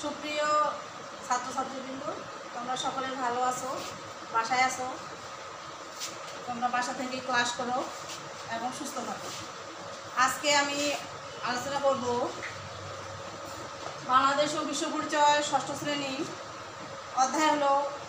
সুপ্রিয় ছাত্রছাত্রীবৃন্দ, তোমরা সকলে ভালো আছো, বাসায় আছো, তোমরা বাসা থেকে ক্লাস করো এবং সুস্থ থাকো। আজকে আমি আলোচনা করব বাংলাদেশ ও বিশ্ব পরিচয় ষষ্ঠ শ্রেণী, অধ্যায় হলো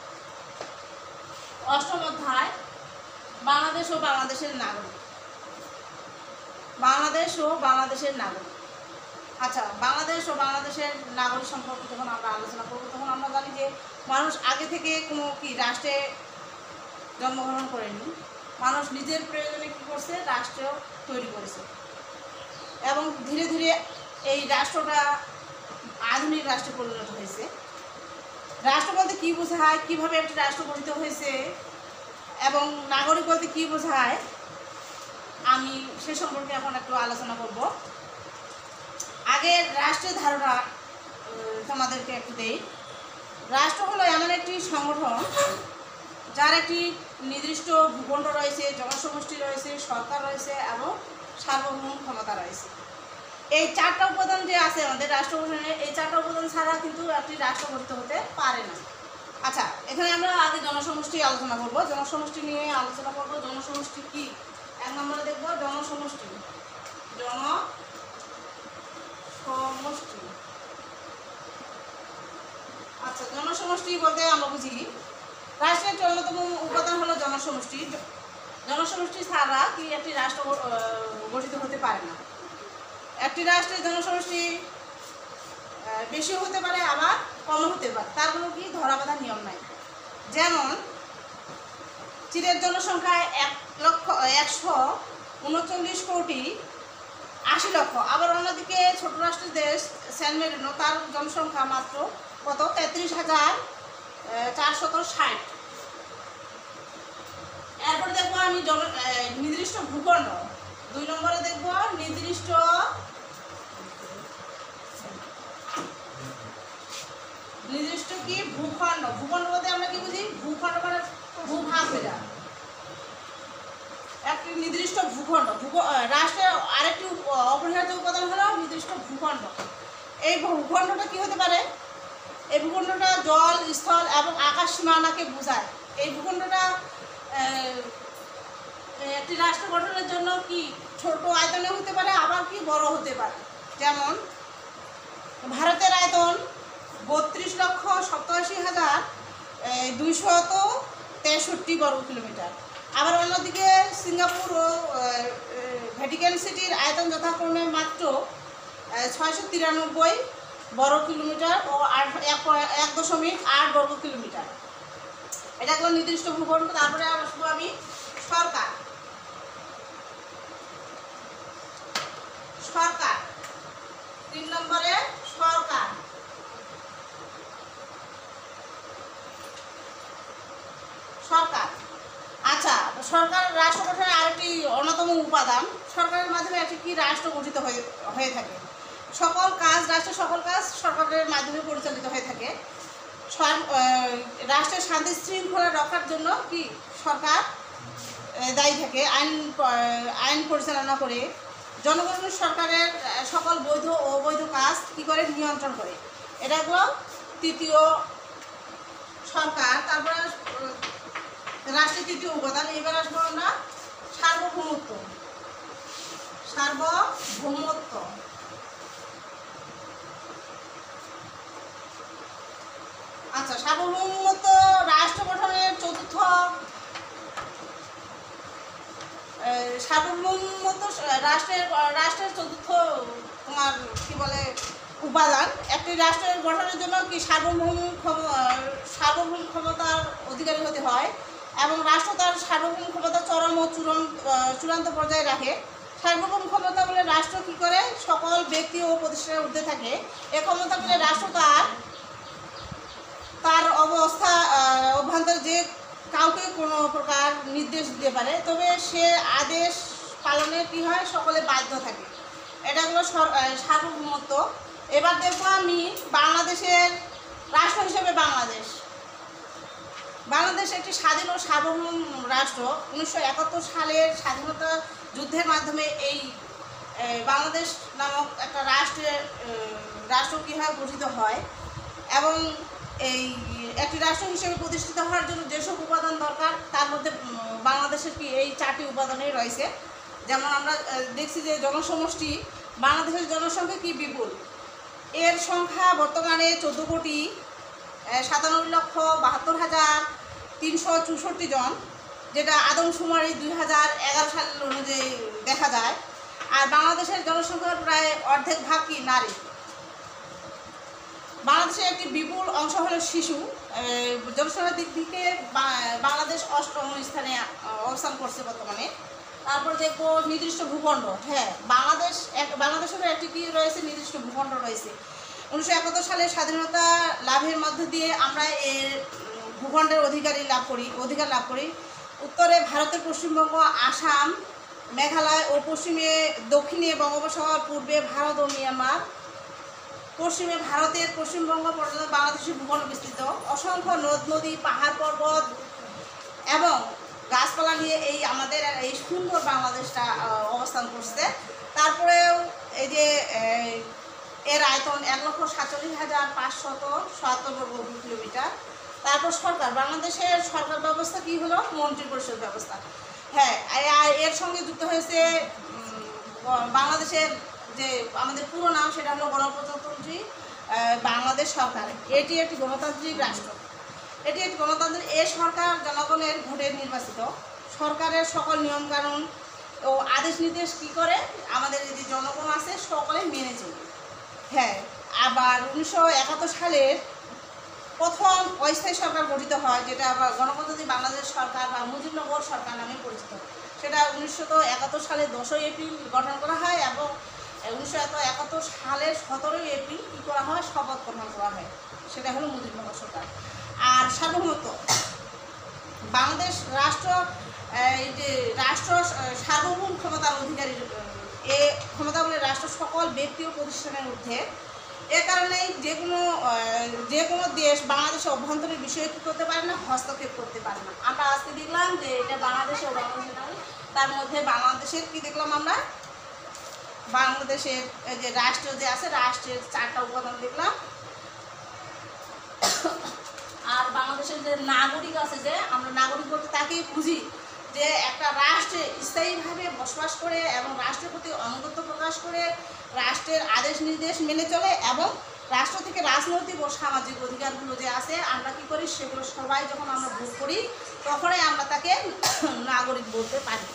অষ্টম অধ্যায়, বাংলাদেশ ও বাংলাদেশের নাগরিক। বাংলাদেশ ও বাংলাদেশের নাগরিক। আচ্ছা, বাংলাদেশ ও বাংলাদেশের নাগরিক সম্পর্কে যখন আমরা আলোচনা করব তখন আমরা জানি যে মানুষ আগে থেকে কোনো রাষ্ট্রে জন্মগ্রহণ করেনি। মানুষ নিজের প্রয়োজনে কী করছে, রাষ্ট্র তৈরি করেছে এবং ধীরে ধীরে এই রাষ্ট্রটা আধুনিক রাষ্ট্রে পরিণত হয়েছে। রাষ্ট্র বলতে কী বোঝায়, কীভাবে একটি রাষ্ট্র গঠিত হয়েছে এবং নাগরিক বলতে কী বোঝায়, আমি সে সম্পর্কে এখন একটু আলোচনা করব। আগে রাষ্ট্রের ধারণা তোমাদেরকে একটু দেই। রাষ্ট্র হলো এমন একটি সংগঠন যার একটি নির্দিষ্ট ভূখণ্ড রয়েছে, জনসমষ্টি রয়েছে, সরকার রয়েছে এবং সার্বভৌম ক্ষমতা রয়েছে। এই চারটা উপাদান যে আছে আমাদের রাষ্ট্র গঠনে, এই চারটা উপাদান ছাড়া কিন্তু একটি রাষ্ট্র গঠিত হতে পারে না। আচ্ছা, এখানে আমরা আগে জনসমষ্টি আলোচনা করব। জনসমষ্টি নিয়ে আলোচনা করব। জনসমষ্টি কি? এক নম্বরে দেখব জনসমষ্টি। জনসমষ্টি। আচ্ছা, জনসমষ্টি বলতে আমরা বুঝি রাষ্ট্রের একটি অন্যতম উপাদান হলো জনসমষ্টি। জনসমষ্টি ছাড়া কি একটি রাষ্ট্র গঠিত হতে পারে না। একটি রাষ্ট্রের জনসমষ্টি বেশিও হতে পারে আবার কমও হতে পারে, তার কোনো কি ধরাবাঁধা নিয়ম নাই। যেমন চীনের জনসংখ্যা 1,139,80,00,000, আবার অন্যদিকে ছোট রাষ্ট্রের দেশ সেন মেরিনো, তার জনসংখ্যা মাত্র কত, 33,460। এরপরে দেখবো আমি নির্দিষ্ট ভূখণ্ড। 2 নম্বরে দেখবো নির্দিষ্ট কি ভূখণ্ড। ভূখণ্ড বলতে আমরা কি বুঝি? ভূখণ্ড মানে ভূভাগ যেটা, একটি নির্দিষ্ট ভূখণ্ড। রাষ্ট্রের আরেকটি অপরিহার্য উপাদান হলো নির্দিষ্ট ভূখণ্ড। এই ভূখণ্ডটা কি হতে পারে? এই ভূখণ্ডটা জল, স্থল এবং আকাশ সীমানাকে বোঝায়। এই ভূখণ্ডটা একটি রাষ্ট্র গঠনের জন্য কি ছোট আয়তনে হতে পারে, আবার কি বড় হতে পারে। যেমন ভারতের আয়তন 32,87,263 বর্গ কিলোমিটার। আবার অন্যদিকে সিঙ্গাপুর ও ভ্যাটিকান সিটির আয়তন যথাক্রমে মাত্র 693 বর্গ কিলোমিটার ও 1.8 বর্গ কিলোমিটার। এটা হলো নির্দিষ্ট ভূখণ্ড। তারপরে আসবো আমি সরকার। সরকার 3 নম্বরে সরকার। সরকার, আচ্ছা, সরকার রাষ্ট্র গঠনের আরেকটি অন্যতম উপাদান। সরকারের মাধ্যমে একটি কি রাষ্ট্র গঠিত হয়ে থাকে। সকল কাজ, রাষ্ট্রের সকল কাজ সরকারের মাধ্যমে পরিচালিত হয়ে থাকে। রাষ্ট্রের শান্তি শৃঙ্খলা রক্ষার জন্য কি সরকার দায়ী থাকে, আইন পরিচালনা করে। জনগণ সরকারের সকল বৈধ ও অবৈধ কাজ কি করে, নিয়ন্ত্রণ করে। এটা হলো তৃতীয় সরকার। তারপরে রাষ্ট্রের তৃতীয় উপাদান। এবার আসবো আমরা সার্বভৌমত্ব। সার্বভৌমত্ব, আচ্ছা, সার্বভৌমত্ব রাষ্ট্র গঠনের চতুর্থ। সার্বভৌমত্ব রাষ্ট্রের চতুর্থ তোমার কি বলে উপাদান। একটি রাষ্ট্রের গঠনের জন্য কি সার্বভৌম ক্ষমতার অধিকারী হতে হয় এবং রাষ্ট্র তার সার্বভৌম ক্ষমতা চরম ও চূড়ান্ত পর্যায়ে রাখে। সার্বভৌম ক্ষমতা বলে রাষ্ট্র কি করে সকল ব্যক্তি ও প্রতিষ্ঠানের ঊর্ধ্বে থাকে। এ ক্ষমতা বলে রাষ্ট্র তার অবস্থা অভ্যন্তরে যে কাউকে কোনো প্রকার নির্দেশ দিতে পারে, তবে সে আদেশ পালনে কি হয়, সকলে বাধ্য থাকে। এটা হলো সার্বভৌমত্ব। এবার দেখবো আমি বাংলাদেশের রাষ্ট্র হিসেবে বাংলাদেশ একটি স্বাধীন ও সার্বভৌম রাষ্ট্র। 1971 সালের স্বাধীনতা যুদ্ধের মাধ্যমে এই বাংলাদেশ নামক একটা রাষ্ট্র কীভাবে গঠিত হয়। এবং এই একটি রাষ্ট্র হিসেবে প্রতিষ্ঠিত হওয়ার জন্য যেসব উপাদান দরকার তার মধ্যে বাংলাদেশের কি এই 4টি উপাদানই রয়েছে। যেমন আমরা দেখছি যে জনসমষ্টি, বাংলাদেশের জনসংখ্যা কি বিপুল, এর সংখ্যা বর্তমানে 14,72,72,364 জন, যেটা আদমশুমারি 2011 সাল অনুযায়ী দেখা যায়। আর বাংলাদেশের জনসংখ্যার প্রায় অর্ধেক ভাগ কি নারী। বাংলাদেশের একটি বিপুল অংশ হলো শিশু। জনসংখ্যার দিক থেকে বাংলাদেশ 8ম স্থানে অবস্থান করছে বর্তমানে। তারপর দেখবো নির্দিষ্ট ভূখণ্ড। হ্যাঁ, বাংলাদেশেরও একটি কি রয়েছে, নির্দিষ্ট ভূখণ্ড রয়েছে। 1971 সালে স্বাধীনতা লাভের মধ্য দিয়ে আমরা এর ভূখণ্ডের অধিকার লাভ করি। উত্তরে ভারতের পশ্চিমবঙ্গ, আসাম, মেঘালয় ও দক্ষিণে বঙ্গোপসাগর, পূর্বে ভারত ও মিয়ানমার, পশ্চিমে ভারতের পশ্চিমবঙ্গ পর্যন্ত বাংলাদেশের ভূখণ্ড বিস্তৃত। অসংখ্য নদ নদী, পাহাড় পর্বত এবং গাছপালা নিয়ে আমাদের এই সুন্দর বাংলাদেশটা অবস্থান করছে। তারপরেও এই যে এর আয়তন 1,47,577 বর্গ কিলোমিটার। তারপর সরকার, বাংলাদেশের সরকার ব্যবস্থা কি হলো, মন্ত্রিপরিষদ ব্যবস্থা। হ্যাঁ, এর সঙ্গে যুক্ত হয়েছে বাংলাদেশের যে আমাদের পুরো নাম, সেটা হলো গণপ্রজাতন্ত্রী বাংলাদেশ সরকার। এটি একটি গণতান্ত্রিক রাষ্ট্র। এ সরকার জনগণের ভোটে নির্বাচিত। সরকারের সকল নিয়মকানুন ও আদেশ নির্দেশ কী করে, আমাদের যে জনগণ আছে সকলে মেনে চলবে। হ্যাঁ, আবার 1971 সালের প্রথম অস্থায়ী সরকার গঠিত হয়, যেটা আবার গণপ্রজাতন্ত্রী বাংলাদেশ সরকার বা মুজিবনগর সরকার নামে পরিচিত। সেটা 1971 সালের 10ই এপ্রিল গঠন করা হয় এবং 1971 সালের 17ই এপ্রিল কী করা হয়, শপথ গ্রহণ করা হয়। সেটা হলো মুজিবনগর সরকার। আর সার্বভৌমত্ব, বাংলাদেশ রাষ্ট্র সার্বভৌম ক্ষমতার অধিকারী। এ ক্ষমতাগুলি রাষ্ট্র সকল ব্যক্তি ও প্রতিষ্ঠানের ঊর্ধ্বে। এ কারণেই যে কোনো দেশ বাংলাদেশের অভ্যন্তরীণ বিষয়ে কী করতে পারে না, হস্তক্ষেপ করতে পারে না। আমরা আজকে দেখলাম যে এটা বাংলাদেশের তার মধ্যে বাংলাদেশের কি দেখলাম আমরা, বাংলাদেশের যে রাষ্ট্র যে আছে, রাষ্ট্রের 4টা উপাদান দেখলাম। আর বাংলাদেশের যে নাগরিক আছে, যে আমরা নাগরিক বলতে তাকেই বুঝি যে একটা রাষ্ট্রে স্থায়ীভাবে বসবাস করে এবং রাষ্ট্রের প্রতি আনুগত্য প্রকাশ করে, রাষ্ট্রের আদেশ নির্দেশ মেনে চলে এবং রাষ্ট্র থেকে রাজনৈতিক ও সামাজিক অধিকারগুলো যে আছে আমরা কী করি, সেগুলো সবাই যখন আমরা ভোগ করি তখনই আমরা তাকে নাগরিক বলতে পারি।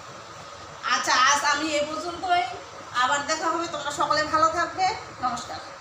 আচ্ছা, আজ আমি এ পর্যন্তই। আবার দেখা হবে। তোমরা সকলে ভালো থাকবে। নমস্কার।